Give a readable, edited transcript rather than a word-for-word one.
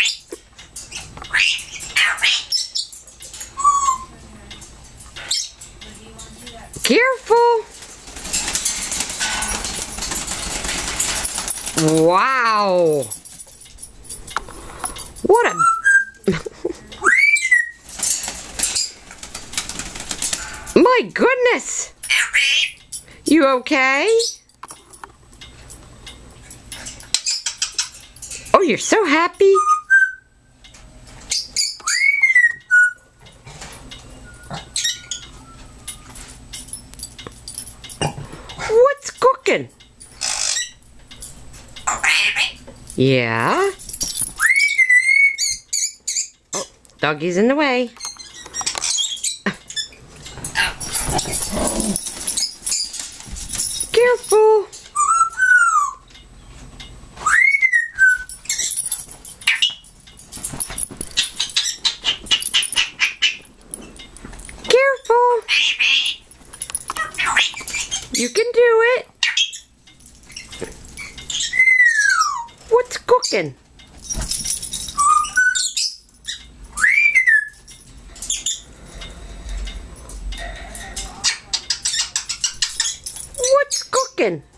Careful. Wow. What a... My goodness. You okay? Oh, you're so happy. What's cooking? Yeah. Oh, doggy's in the way. Careful. Careful. You can do it. What's cooking? What's cooking?